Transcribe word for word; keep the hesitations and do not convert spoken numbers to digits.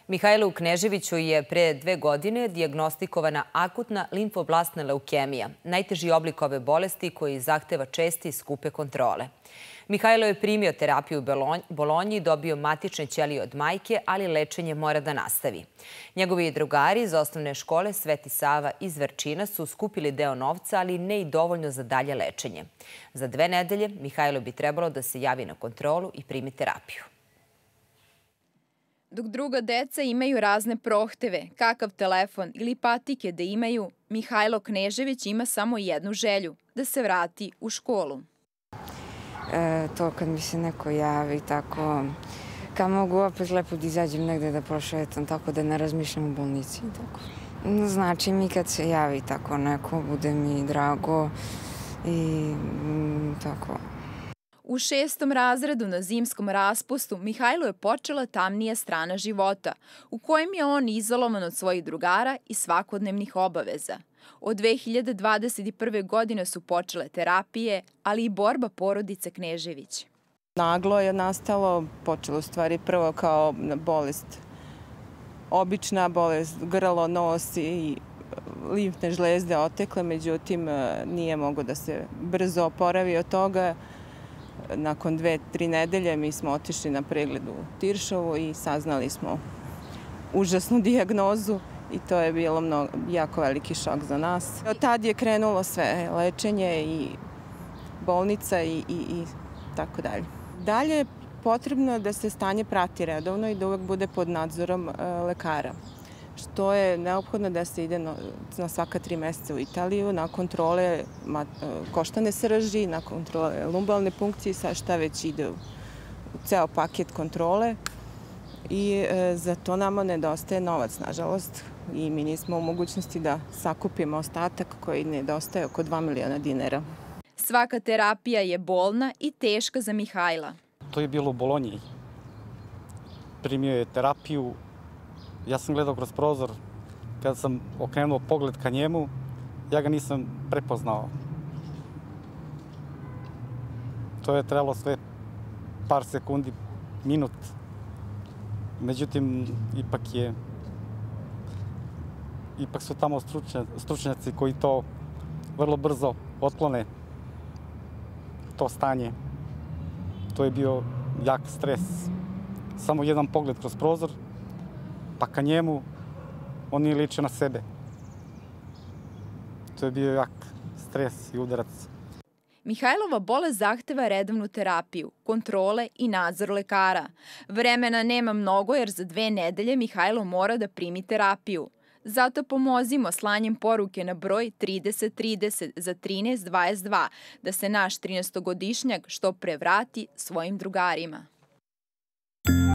Mihajlu Kneževiću je pre dve godine dijagnostikovana akutna limfoblastna leukemija, najteži oblik ove bolesti koji zahteva česte i skupe kontrole. Mihajlo je primio terapiju u Bolonji i dobio matične ćelije od majke, ali lečenje mora da nastavi. Njegovi drugari iz osnovne škole Sveti Sava iz Vrčina su skupili deo novca, ali ne i dovoljno za dalje lečenje. Za dve nedelje Mihajlo bi trebalo da se javi na kontrolu i primi terapiju. Dok druga deca imaju razne prohteve, kakav telefon ili patike da imaju, Mihajlo Knežević ima samo jednu želju, da se vrati u školu. E, to kad mi se neko javi, tako, kad mogu opet lepo da izađem negde da prošetam, tako da ne razmišljam u bolnici. Tako. Znači mi kad se javi tako neko, bude mi drago i mm, tako. U šestom razredu na zimskom raspustu Mihajlo je počela tamnija strana života, u kojem je on izolovan od svojih drugara i svakodnevnih obaveza. Od dve hiljade dvadeset prve. godine su počele terapije, ali i borba porodice Knežević. Naglo je nastalo, počelo stvari prvo kao bolest, obična bolest, grlo, nos i limfne žlezde otekle, međutim nije mogo da se brzo oporavi od toga. Nakon dve, tri nedelje mi smo otišli na pregled u Tiršovu i saznali smo užasnu dijagnozu i to je bilo mnogo, jako veliki šok za nas. Od tad je krenulo sve, lečenje i bolnica i, i, i tako dalje. Dalje je potrebno da se stanje prati redovno i da uvek bude pod nadzorom e, lekara, što je neophodno da se ide na, na svaka tri meseca u Italiju, na kontrole mat, koštane srži, na kontrole lumbalne punkcije, sa šta već ide u, u ceo paket kontrole. I e, za to nama nedostaje novac, nažalost, i mi nismo u mogućnosti da sakupimo ostatak koji nedostaje oko dva miliona dinara. Svaka terapija je bolna i teška za Mihajla. To je bilo u Bolonji. Primio je terapiju. Ja sam gledao kroz prozor. Kada sam okrenuo pogled ka njemu, ja ga nisam prepoznao. To je trebalo sve par sekundi, minut. Međutim, ipak je ipak su tamo stručnjaci koji to vrlo brzo otklone, to stanje. To je bio jak stres. Samo jedan pogled kroz prozor, pa ka njemu, on nije ličio na sebe. To je bio jak stres i udarac. Mihajlova bolest zahteva redovnu terapiju, kontrole i nadzor lekara. Vremena nema mnogo jer za dve nedelje Mihajlo mora da primi terapiju. Zato pomozimo slanjem poruke na broj trideset trideset za trinaest dvadeset dva da se naš trinaestogodišnjak što pre vrati svojim drugarima.